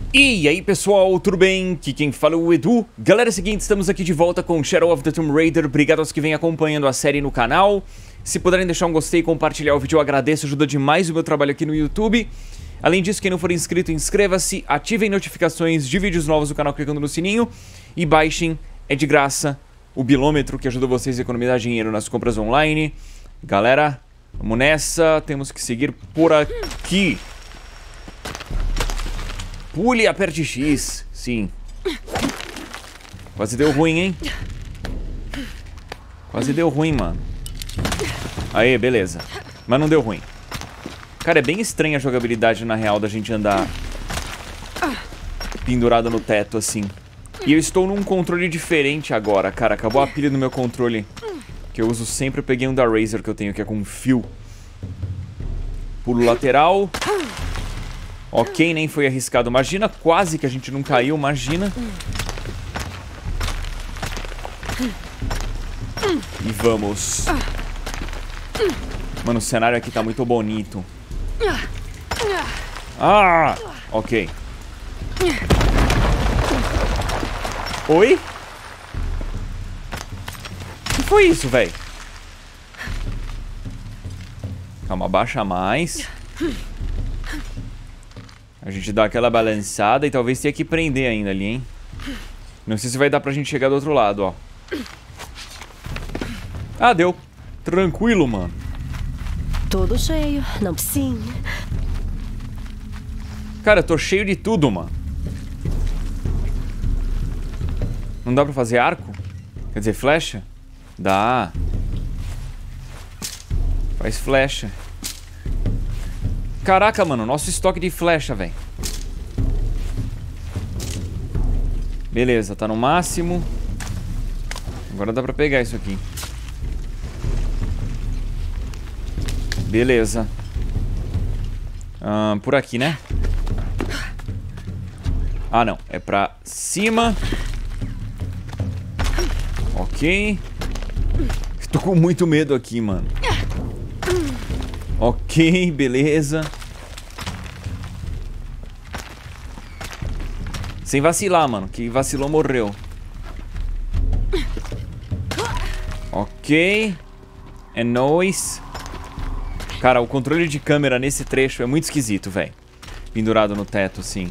E aí pessoal, tudo bem? Aqui quem fala é o Edu. Galera, é o seguinte, estamos aqui de volta com Shadow of the Tomb Raider. Obrigado aos que vêm acompanhando a série no canal. Se puderem deixar um gostei e compartilhar o vídeo, eu agradeço, ajuda demais o meu trabalho aqui no YouTube. Além disso, quem não for inscrito, inscreva-se, ativem notificações de vídeos novos do canal clicando no sininho e baixem, é de graça, o bilômetro que ajuda vocês a economizar dinheiro nas compras online. Galera, vamos nessa, temos que seguir por aqui. Pule e aperte X. Sim. Quase deu ruim, hein? Quase deu ruim, mano. Aê, beleza. Mas não deu ruim. Cara, é bem estranha a jogabilidade na real da gente andar pendurado no teto, assim. E eu estou num controle diferente agora, cara. Acabou a pilha do meu controle que eu uso sempre. Eu peguei um da Razer que eu tenho, que é com fio. Pulo lateral. Ok, nem foi arriscado. Imagina, quase que a gente não caiu, imagina. E vamos. Mano, o cenário aqui tá muito bonito. Ah, ok. Oi? O que foi isso, velho? Calma, abaixa mais. A gente dá aquela balançada e talvez tenha que prender ainda ali, hein? Não sei se vai dar pra gente chegar do outro lado, ó. Ah, deu. Tranquilo, mano. Tudo cheio, não sim. Cara, eu tô cheio de tudo, mano. Não dá pra fazer arco? Quer dizer, flecha? Dá. Faz flecha. Caraca, mano, nosso estoque de flecha, velho. Beleza, tá no máximo. Agora dá pra pegar isso aqui. Beleza. Por aqui, né? Ah, não. É pra cima. Ok. Tô com muito medo aqui, mano. Ok, beleza. Sem vacilar, mano. Que vacilou, morreu. Ok. É nóis. Cara, o controle de câmera nesse trecho é muito esquisito, velho. Pendurado no teto, assim.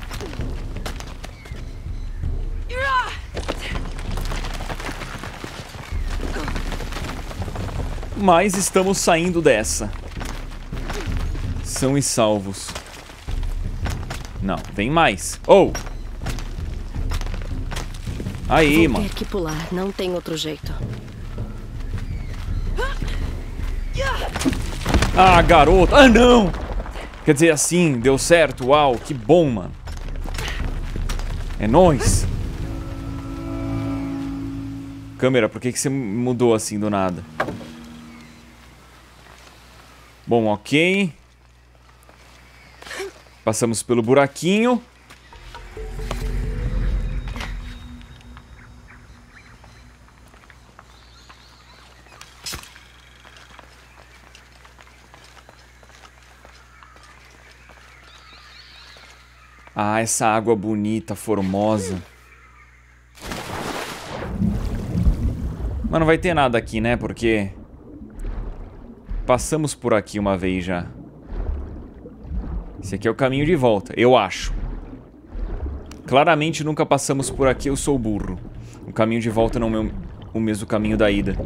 Mas estamos saindo dessa. São e salvos. Não, tem mais. Oh! Aí, mano. Vou ter que pular, não tem outro jeito. Ah, garoto. Ah, não! Quer dizer, assim, deu certo. Uau, que bom, mano. É nóis. Câmera, por que você mudou assim do nada? Bom, ok. Passamos pelo buraquinho. Ah, essa água bonita, formosa. Mas não vai ter nada aqui, né? Porque passamos por aqui uma vez já. Esse aqui é o caminho de volta, eu acho. Claramente nunca passamos por aqui, eu sou burro. O caminho de volta não é o mesmo caminho da ida.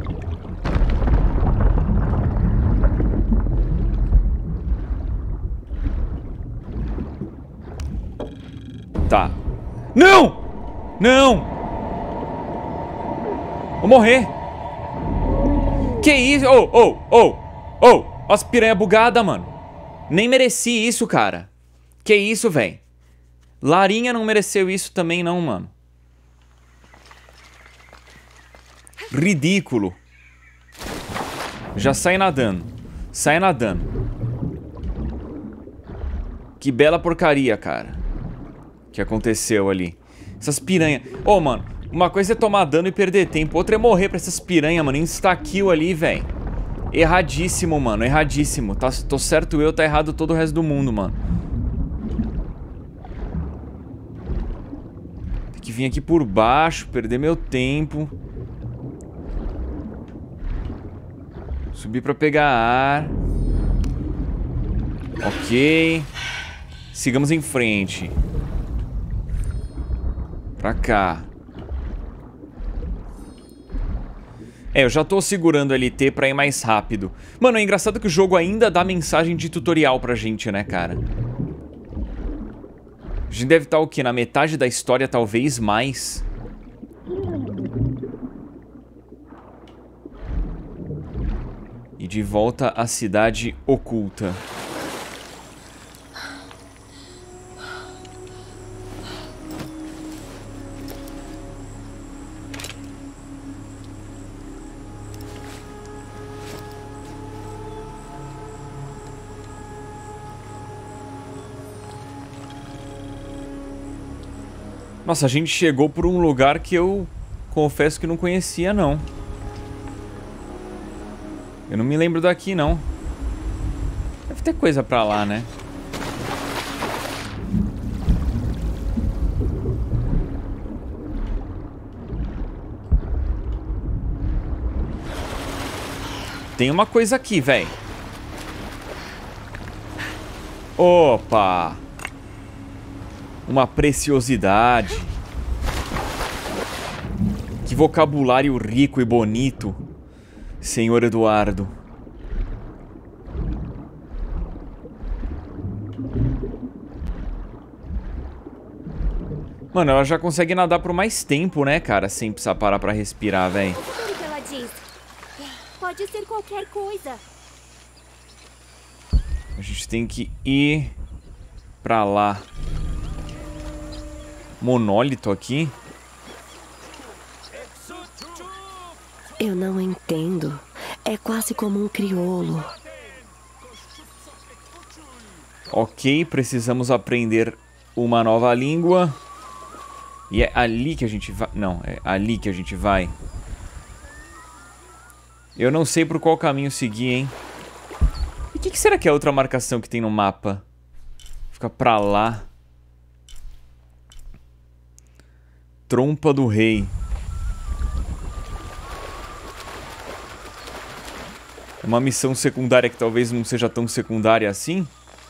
Tá. Não! Não! Vou morrer. Que isso? Oh, oh, oh, oh! As piranha bugada, mano. Nem mereci isso, cara. Que isso, velho? Larinha não mereceu isso também, não, mano. Ridículo. Já sai nadando. Sai nadando. Que bela porcaria, cara. Que aconteceu ali. Essas piranha. Ô, mano, uma coisa é tomar dano e perder tempo. Outra é morrer pra essas piranha, mano. Insta-kill ali, velho. Erradíssimo, mano. Erradíssimo. Tô certo eu, tá errado todo o resto do mundo, mano. que vir aqui por baixo, perder meu tempo. Subir pra pegar ar. Ok. Sigamos em frente. Pra cá. É, eu já tô segurando LT pra ir mais rápido. Mano, é engraçado que o jogo ainda dá mensagem de tutorial pra gente, né, cara? A gente deve estar o quê? Na metade da história, talvez mais. E de volta à cidade oculta. Nossa, a gente chegou por um lugar que eu confesso que não conhecia, não. Eu não me lembro daqui, não. Deve ter coisa pra lá, né? Tem uma coisa aqui, velho. Opa! Uma preciosidade. Que vocabulário rico e bonito, senhor Eduardo. Mano, ela já consegue nadar por mais tempo, né, cara? Sem precisar parar pra respirar, velho. O que ela diz? Pode ser qualquer coisa. A gente tem que ir pra lá. Monólito aqui? Eu não entendo. É quase como um crioulo. Ok, precisamos aprender uma nova língua. E é ali que a gente vai... Não, é ali que a gente vai. Eu não sei por qual caminho seguir, hein? E o que será que é a outra marcação que tem no mapa? Fica pra lá. Trompa do Rei. Uma missão secundária que talvez não seja tão secundária assim?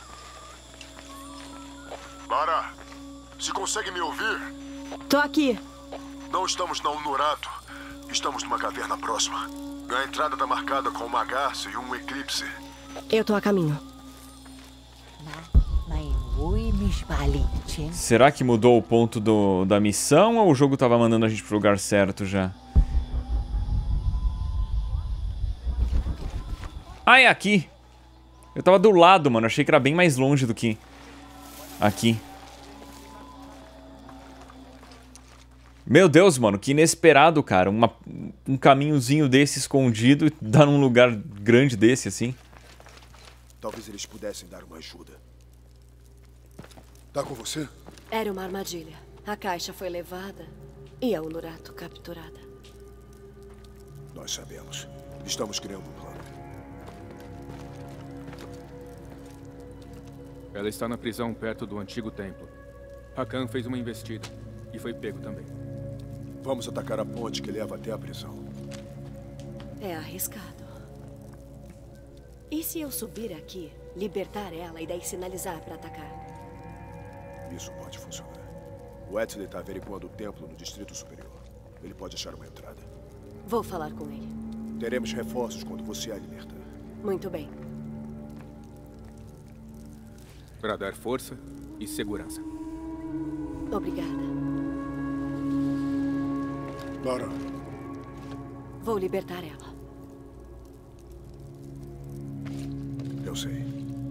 Lara, se consegue me ouvir? Tô aqui. Não estamos na Unurato. Estamos numa caverna próxima. A entrada tá marcada com uma garça e um eclipse. Eu tô a caminho. Será que mudou o ponto da missão ou o jogo tava mandando a gente pro lugar certo já? Ah, é aqui. Eu tava do lado, mano. Achei que era bem mais longe do que aqui. Meu Deus, mano. Que inesperado, cara. Um caminhozinho desse escondido e dar num lugar grande desse, assim. Talvez eles pudessem dar uma ajuda. Tá com você? Era uma armadilha. A caixa foi levada e a Unurato capturada. Nós sabemos. Estamos criando um plano. Ela está na prisão perto do antigo templo. Hakan fez uma investida e foi pego também. Vamos atacar a ponte que leva até a prisão. É arriscado. E se eu subir aqui, libertar ela e daí sinalizar para atacar? Isso pode funcionar. O Wesley está averiguando o templo no Distrito Superior. Ele pode achar uma entrada. Vou falar com ele. Teremos reforços quando você a libertar. Muito bem. Para dar força e segurança. Obrigada. Lara, Vou libertar ela. eu sei.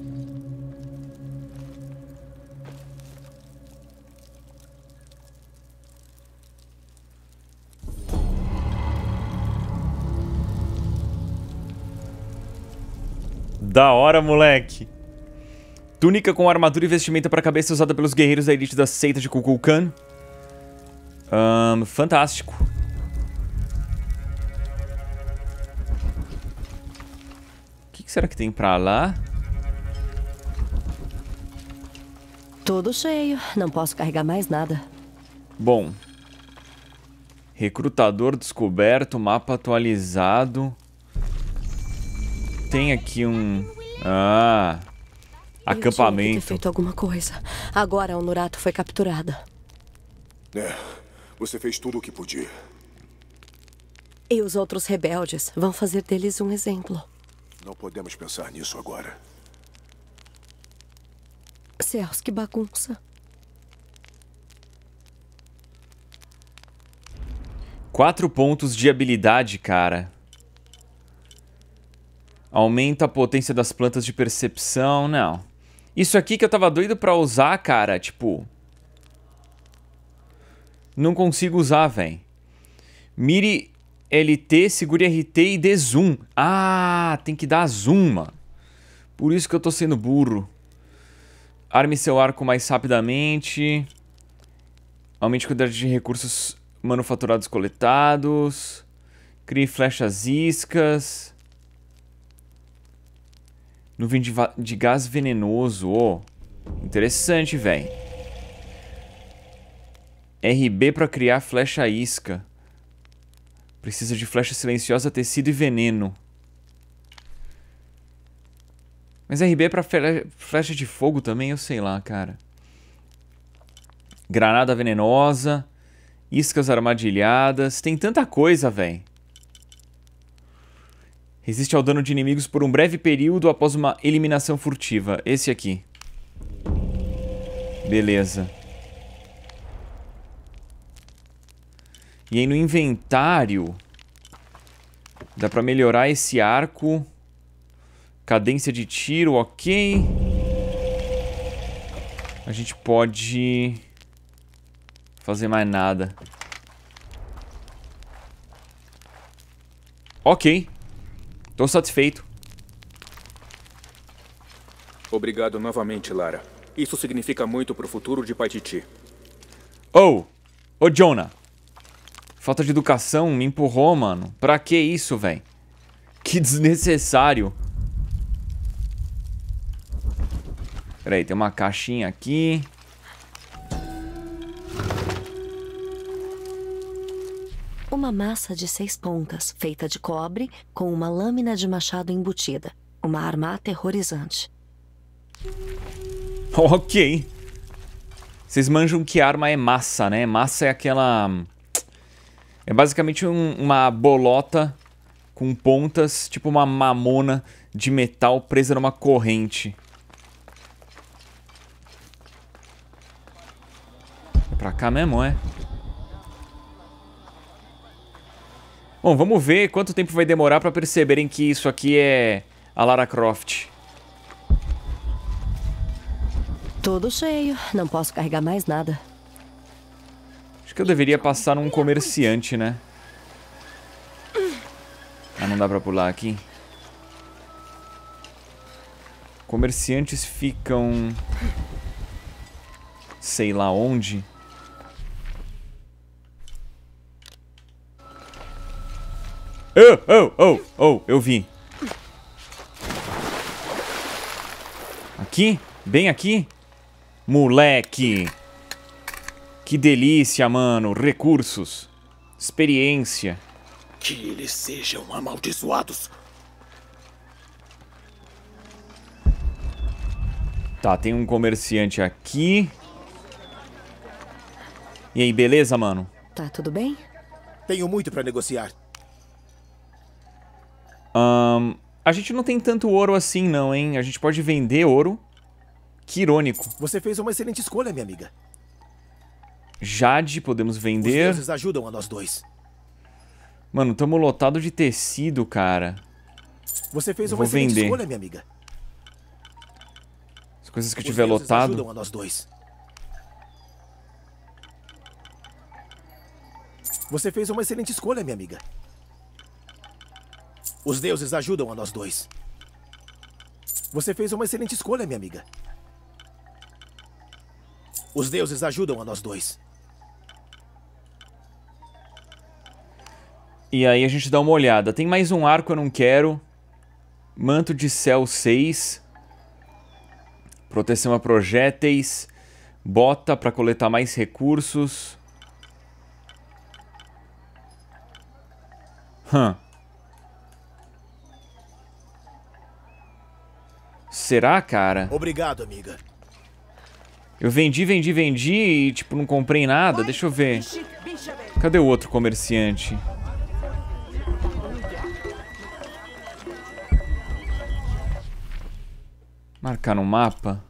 Da hora, moleque. Túnica com armadura e vestimenta para cabeça usada pelos guerreiros da elite da seita de Kukulkan. Fantástico. O que será que tem pra lá? Tudo cheio. Não posso carregar mais nada. Bom, Recrutador descoberto, mapa atualizado. Tem aqui um... Ah, acampamento. Ele tinha que ter feito alguma coisa. Agora a Nurato foi capturada. Você fez tudo o que podia. E os outros rebeldes vão fazer deles um exemplo. Não podemos pensar nisso agora. Céus, que bagunça. 4 pontos de habilidade, cara. Aumenta a potência das plantas de percepção. Não. Isso aqui que eu tava doido pra usar, cara. Tipo... Não consigo usar, velho. Mire LT, segure RT e dê zoom. Ah, tem que dar zoom, mano. Por isso que eu tô sendo burro. Arme seu arco mais rapidamente. Aumente a quantidade de recursos manufaturados coletados. Crie flechas iscas. Nuvem de gás venenoso. Oh, interessante, velho. RB pra criar flecha isca. Precisa de flecha silenciosa, tecido e veneno. Mas RB é pra flecha de fogo também? Eu sei lá, cara. Granada venenosa. Iscas armadilhadas. Tem tanta coisa, velho. Resiste ao dano de inimigos por um breve período após uma eliminação furtiva. Esse aqui. Beleza. E aí no inventário... Dá pra melhorar esse arco. Cadência de tiro, ok. A gente pode... fazer mais nada. Ok. Tô satisfeito. Obrigado novamente, Lara. Isso significa muito pro futuro de Paititi. Ô, Jonah. Falta de educação me empurrou, mano. Pra que isso, velho? Que desnecessário. Peraí, tem uma caixinha aqui. Uma massa de 6 pontas, feita de cobre, com uma lâmina de machado embutida. Uma arma aterrorizante. Ok. Vocês manjam que arma é massa, né? Massa é aquela... É basicamente uma bolota com pontas, tipo uma mamona de metal presa numa corrente. É pra cá mesmo, é? Bom, vamos ver quanto tempo vai demorar pra perceberem que isso aqui é a Lara Croft. Tudo cheio. Não posso carregar mais nada. Acho que eu deveria passar num comerciante, né? Ah, não dá pra pular aqui. Comerciantes ficam... sei lá onde. Oh, eu vi. Aqui? Bem aqui? Moleque! Que delícia, mano. Recursos. Experiência. Que eles sejam amaldiçoados. Tá, tem um comerciante aqui. E aí, beleza, mano? Tá tudo bem? Tenho muito pra negociar. A gente não tem tanto ouro assim, não, hein? A gente pode vender ouro. Que irônico. Você fez uma excelente escolha, minha amiga. Jade, podemos Os vender. deuses ajudam a nós dois. Mano, tamo lotado de tecido, cara. Você fez uma Vou excelente vender. escolha, minha amiga. As coisas que eu Os tiver deuses lotado. ajudam a nós dois. Você fez uma excelente escolha, minha amiga. Os deuses ajudam a nós dois. Você fez uma excelente escolha, minha amiga. Os deuses ajudam a nós dois. E aí a gente dá uma olhada. Tem mais um arco, eu não quero. Manto de céu 6. Proteção a projéteis. Bota pra coletar mais recursos. Será, cara? Obrigado, amiga. Eu vendi e, tipo, não comprei nada. Deixa eu ver. Cadê o outro comerciante? Marcar no mapa?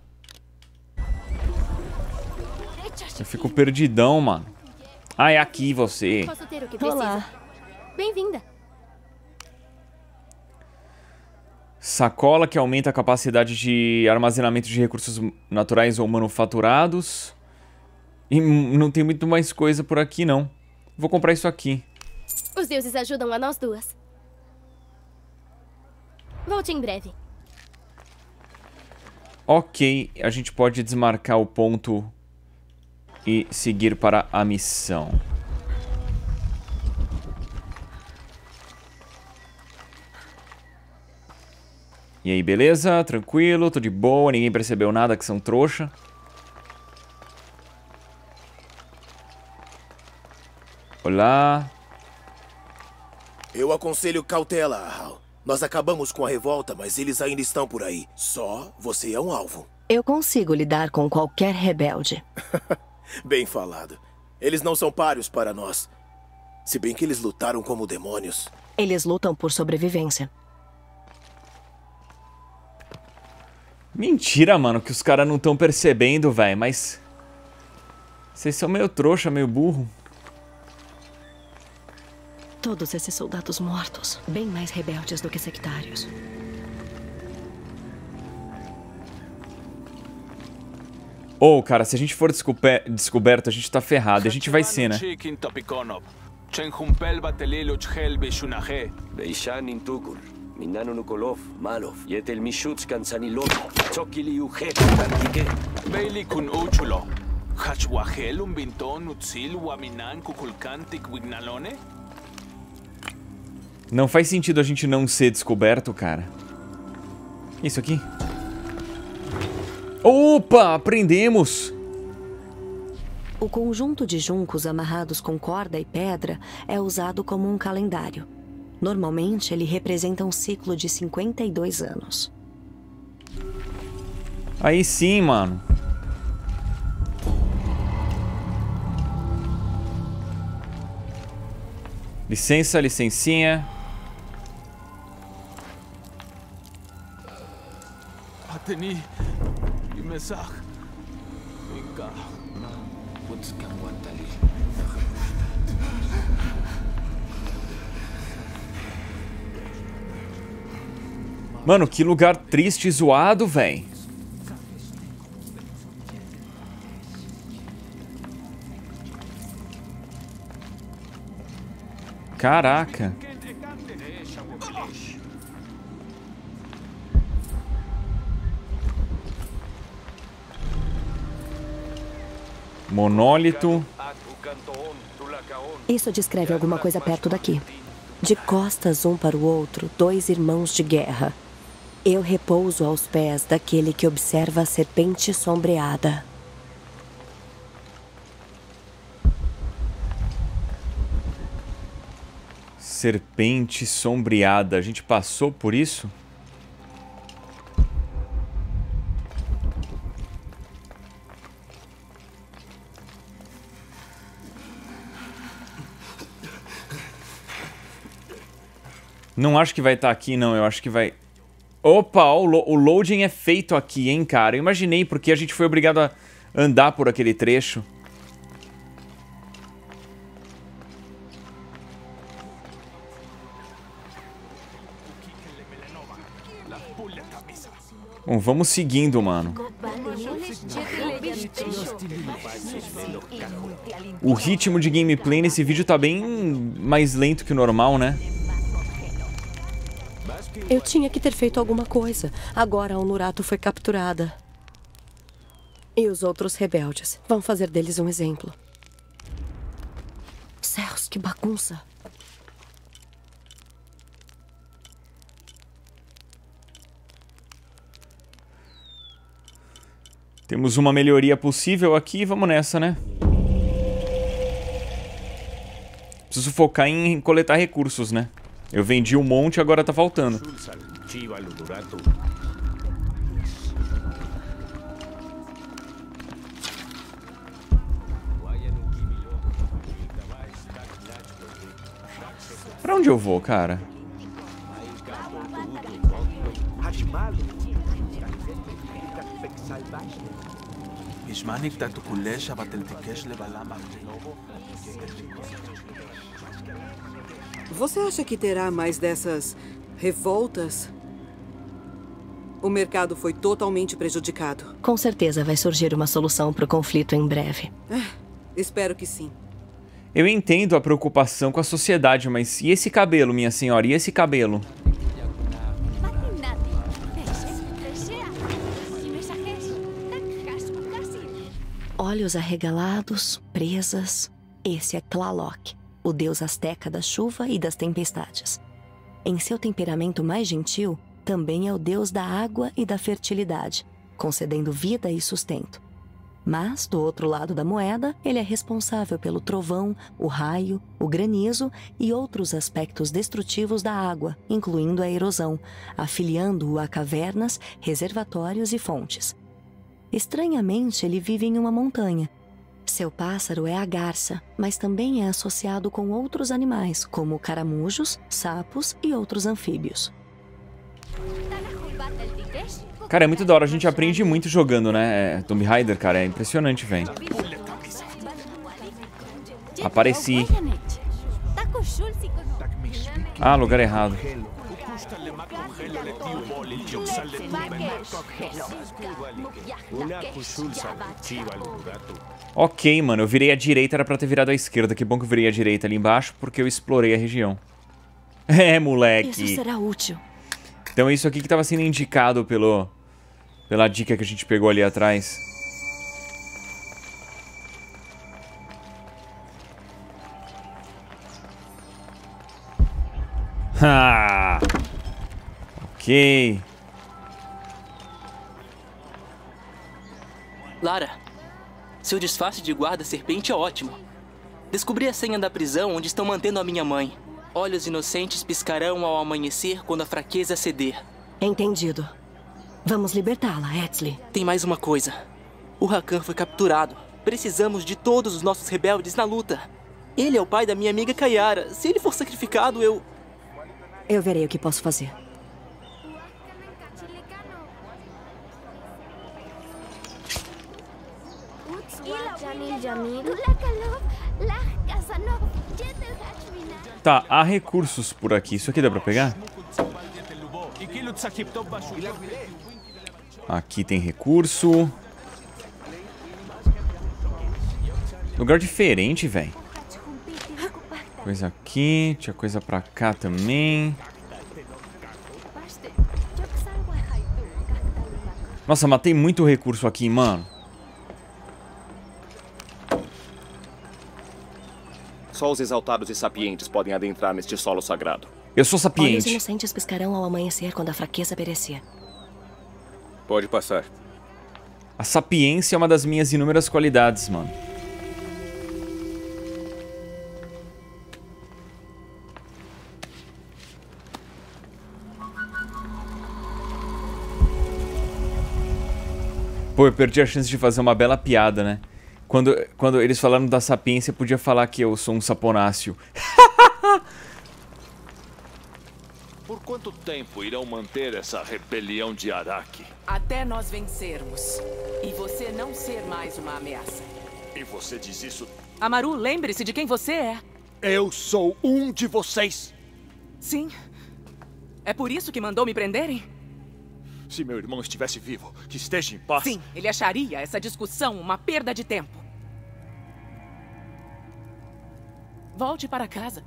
Eu fico perdidão, mano. Ah, é aqui você. Posso ter o que precisa? Olá. Bem-vinda. Sacola que aumenta a capacidade de armazenamento de recursos naturais ou manufaturados. E não tem muito mais coisa por aqui, não. Vou comprar isso aqui. Os deuses ajudam a nós duas. Volte em breve. Ok, a gente pode desmarcar o ponto e seguir para a missão. E aí, beleza? Tranquilo, tô de boa, ninguém percebeu nada que são trouxa. Olá. Eu aconselho cautela, Hal. Nós acabamos com a revolta, mas eles ainda estão por aí. Só você é um alvo. Eu consigo lidar com qualquer rebelde. Bem falado. Eles não são páreos para nós. Se bem que eles lutaram como demônios. Eles lutam por sobrevivência. Mentira, mano, que os caras não estão percebendo, velho, mas... Vocês são meio trouxa, meio burro. Todos esses soldados mortos, bem mais rebeldes do que sectários. Ô, cara, se a gente for descoberto, a gente tá ferrado. A gente vai ser, né? Minano Nukolov, Malov, Yetel Mishutz Kansanilov, Chokili Ujet, Bailey Kun Uchulo, Hachwahel, Binton, Utzil, Waminan, Kukulkantik, Wignalone? Não faz sentido a gente não ser descoberto, cara. Isso aqui. Opa, aprendemos! O conjunto de juncos amarrados com corda e pedra é usado como um calendário. Normalmente, ele representa um ciclo de 52 anos. Aí sim, mano. Licença, licencinha. Ateni, Imesach, Inka, Wutzkanwantali. Mano, que lugar triste e zoado, véi. Caraca. Monólito. Isso descreve alguma coisa perto daqui. De costas um para o outro, dois irmãos de guerra. Eu repouso aos pés daquele que observa a serpente sombreada. Serpente sombreada. A gente passou por isso? Não acho que vai estar aqui, não. Eu acho que vai... Opa, o loading é feito aqui, hein, cara. Eu imaginei, porque a gente foi obrigado a andar por aquele trecho. Bom, vamos seguindo, mano. O ritmo de gameplay nesse vídeo tá bem mais lento que o normal, né? Eu tinha que ter feito alguma coisa. Agora a Unurato foi capturada. E os outros rebeldes. Vão fazer deles um exemplo. Céus, que bagunça. Temos uma melhoria possível aqui. Vamos nessa, né? Preciso focar em coletar recursos, né? Eu vendi um monte, agora tá faltando. Pra onde eu vou, cara? Você acha que terá mais dessas revoltas? O mercado foi totalmente prejudicado. Com certeza vai surgir uma solução para o conflito em breve. Espero que sim. Eu entendo a preocupação com a sociedade, mas e esse cabelo, minha senhora? E esse cabelo? Olhos arregalados, presas. Esse é Tlaloc, o deus asteca da chuva e das tempestades. Em seu temperamento mais gentil, também é o deus da água e da fertilidade, concedendo vida e sustento. Mas, do outro lado da moeda, ele é responsável pelo trovão, o raio, o granizo e outros aspectos destrutivos da água, incluindo a erosão, afiliando-o a cavernas, reservatórios e fontes. Estranhamente, ele vive em uma montanha. Seu pássaro é a garça, mas também é associado com outros animais, como caramujos, sapos e outros anfíbios. Cara, é muito da hora, a gente aprende muito jogando, né? Tomb Raider, cara, é impressionante, velho. Apareci. Ah, lugar errado. Ok, mano, eu virei à direita, era pra ter virado à esquerda. Que bom que eu virei à direita ali embaixo, porque eu explorei a região. É, moleque. Isso será útil. Então isso aqui que tava sendo indicado pela dica que a gente pegou ali atrás. Ah! Ok. Lara, seu disfarce de guarda-serpente é ótimo. Descobri a senha da prisão onde estão mantendo a minha mãe. Olhos inocentes piscarão ao amanhecer quando a fraqueza ceder. Entendido. Vamos libertá-la, Etzli. Tem mais uma coisa. O Rakan foi capturado. Precisamos de todos os nossos rebeldes na luta. Ele é o pai da minha amiga Kayara. Se ele for sacrificado, eu verei o que posso fazer. Tá, há recursos por aqui. Isso aqui dá pra pegar? Aqui tem recurso. Lugar diferente, velho. Coisa aqui. Tinha coisa pra cá também. Nossa, matei muito recurso aqui, mano. Só os exaltados e sapientes podem adentrar neste solo sagrado. Eu sou Olhos sapiente. inocentes piscarão ao amanhecer quando a fraqueza perecer. Pode passar. A sapiência é uma das minhas inúmeras qualidades, mano. Pô, eu perdi a chance de fazer uma bela piada, né? Quando eles falaram da sapiência, podia falar que eu sou um saponáceo. Por quanto tempo irão manter essa rebelião de Araki? Até nós vencermos. E você não ser mais uma ameaça. E você diz isso? Amaru, lembre-se de quem você é. Eu sou um de vocês. Sim. É por isso que mandou me prenderem? Se meu irmão estivesse vivo, que esteja em paz. Sim, ele acharia essa discussão uma perda de tempo. Volte para casa.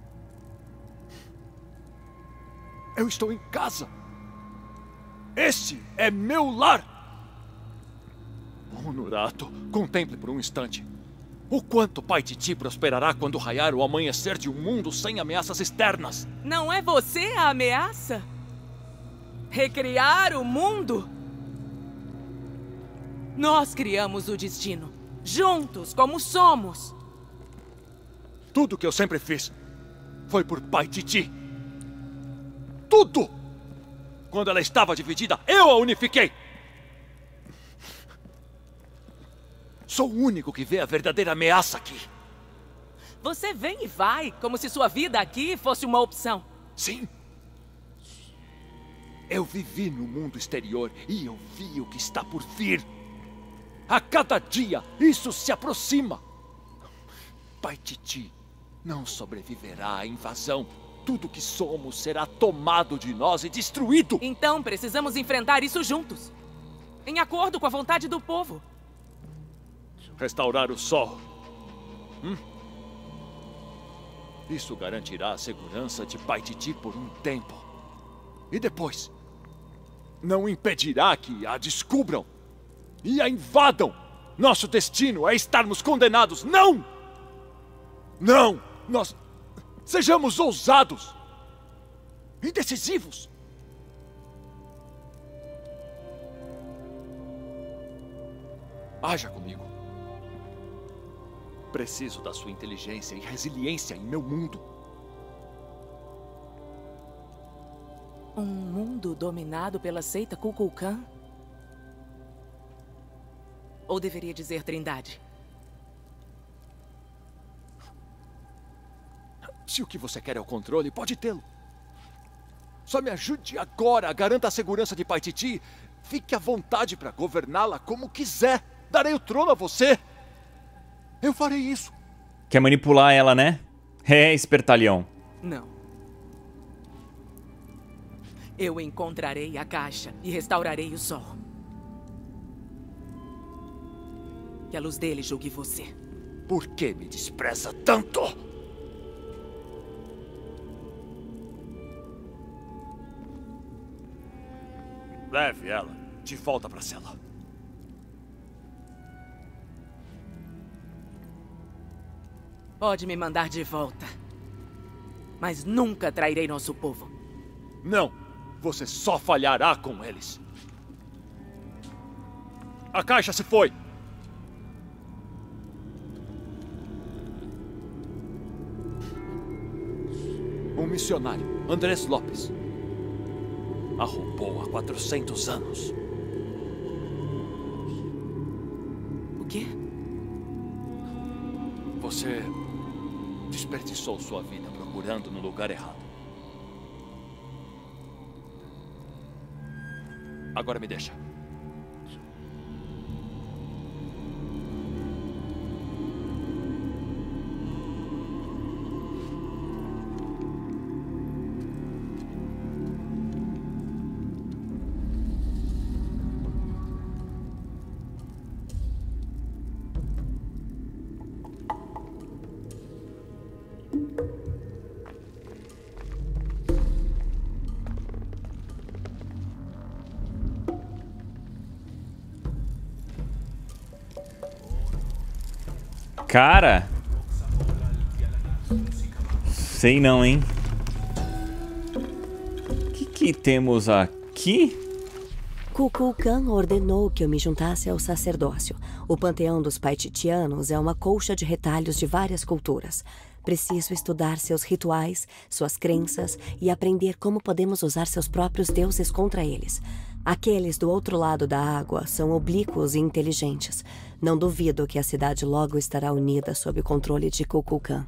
Eu estou em casa. Este é meu lar. Oh, Nurato, contemple por um instante. O quanto Pai Titi prosperará quando raiar o amanhecer de um mundo sem ameaças externas. Não é você a ameaça? Recriar o mundo? Nós criamos o destino. Juntos, como somos. Tudo que eu sempre fiz foi por Pai Titi. tudo! Quando ela estava dividida, eu a unifiquei! Sou o único que vê a verdadeira ameaça aqui. Você vem e vai, como se sua vida aqui fosse uma opção. Sim. Eu vivi no mundo exterior e eu vi o que está por vir. A cada dia, isso se aproxima. Paititi não sobreviverá à invasão. Tudo que somos será tomado de nós e destruído. Então precisamos enfrentar isso juntos. Em acordo com a vontade do povo. Restaurar o sol. Isso garantirá a segurança de Paititi por um tempo. E depois, não impedirá que a descubram e a invadam. Nosso destino é estarmos condenados. Não! Não! Nós sejamos ousados e decisivos. Haja comigo. Preciso da sua inteligência e resiliência em meu mundo. Um mundo dominado pela seita Kukulkan? Ou deveria dizer Trindade? Se o que você quer é o controle, pode tê-lo. Só me ajude agora, garanta a segurança de Paititi. Fique à vontade para governá-la como quiser. Darei o trono a você. Eu farei isso. Quer manipular ela, né? É, espertalhão. Não. Eu encontrarei a caixa e restaurarei o sol. Que a luz dele julgue você. Por que me despreza tanto? Leve ela de volta para a cela. Pode me mandar de volta. Mas nunca trairei nosso povo. Não. Você só falhará com eles. A caixa se foi. Um missionário, Andrés Lopes, a roubou há 400 anos. O quê? Você desperdiçou sua vida procurando no lugar errado. Agora me deixa. Cara, sei não, hein? O que temos aqui? Kukulkan ordenou que eu me juntasse ao sacerdócio. O panteão dos paititianos é uma colcha de retalhos de várias culturas. Preciso estudar seus rituais, suas crenças e aprender como podemos usar seus próprios deuses contra eles. Aqueles do outro lado da água são oblíquos e inteligentes. Não duvido que a cidade logo estará unida sob o controle de Kukulkan.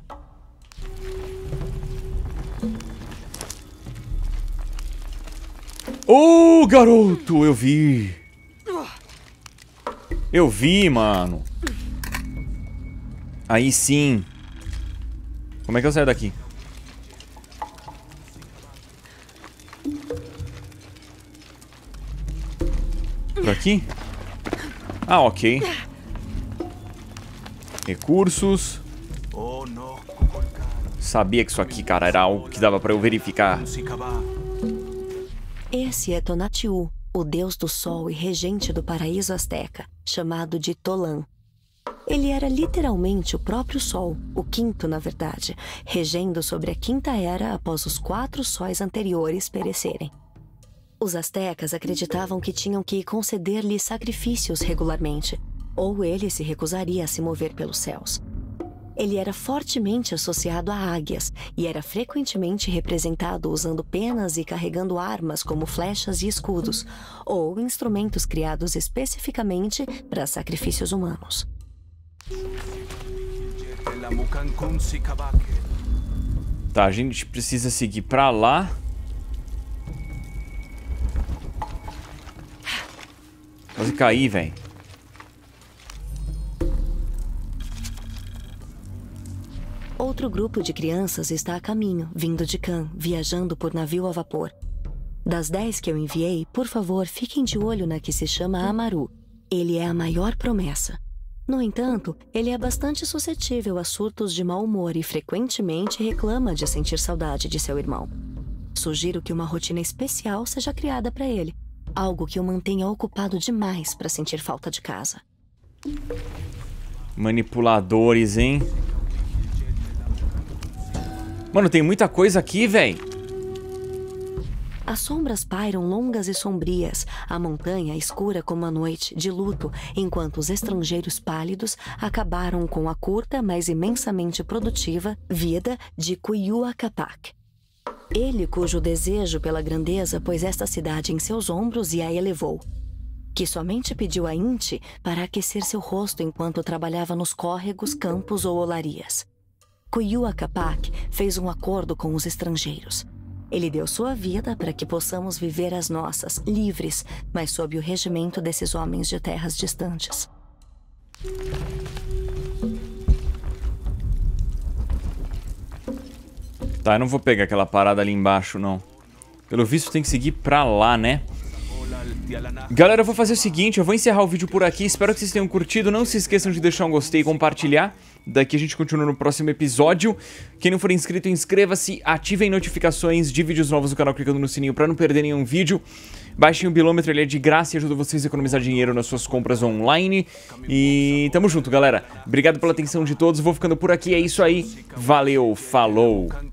Ô, garoto, eu vi. Eu vi, mano. Aí sim. Como é que eu saio daqui? Por aqui? Ah, ok. Recursos. Sabia que isso aqui, cara, era algo que dava pra eu verificar. Esse é Tonatiuh, o deus do sol e regente do paraíso asteca, chamado de Tolan. Ele era literalmente o próprio sol, o quinto na verdade, regendo sobre a quinta era após os 4 sóis anteriores perecerem. Os astecas acreditavam que tinham que conceder-lhe sacrifícios regularmente, ou ele se recusaria a se mover pelos céus. Ele era fortemente associado a águias e era frequentemente representado usando penas e carregando armas como flechas e escudos, ou instrumentos criados especificamente para sacrifícios humanos. Tá, a gente precisa seguir pra lá. Quase caí, velho. Outro grupo de crianças está a caminho, vindo de Khan, viajando por navio a vapor. Das 10 que eu enviei, por favor, fiquem de olho na que se chama Amaru. Ele é a maior promessa. No entanto, ele é bastante suscetível a surtos de mau humor e frequentemente reclama de sentir saudade de seu irmão. Sugiro que uma rotina especial seja criada para ele. Algo que o mantenha ocupado demais para sentir falta de casa. Manipuladores, hein? Mano, tem muita coisa aqui, véi. As sombras pairam longas e sombrias, a montanha escura como a noite, de luto, enquanto os estrangeiros pálidos acabaram com a curta, mas imensamente produtiva, vida de Kuyua Capac. Ele cujo desejo pela grandeza pôs esta cidade em seus ombros e a elevou. Que somente pediu a Inti para aquecer seu rosto enquanto trabalhava nos córregos, campos ou olarias. Kuyua Capac fez um acordo com os estrangeiros. Ele deu sua vida para que possamos viver as nossas, livres, mas sob o regimento desses homens de terras distantes. Tá, eu não vou pegar aquela parada ali embaixo, não. Pelo visto tem que seguir pra lá, né? Galera, eu vou fazer o seguinte, eu vou encerrar o vídeo por aqui. Espero que vocês tenham curtido. Não se esqueçam de deixar um gostei e compartilhar. Daqui a gente continua no próximo episódio. Quem não for inscrito, inscreva-se, ativem notificações de vídeos novos do canal clicando no sininho pra não perder nenhum vídeo. Baixem o bilômetro, ele é de graça e ajuda vocês a economizar dinheiro nas suas compras online. E tamo junto, galera. Obrigado pela atenção de todos. Vou ficando por aqui, é isso aí. Valeu, falou!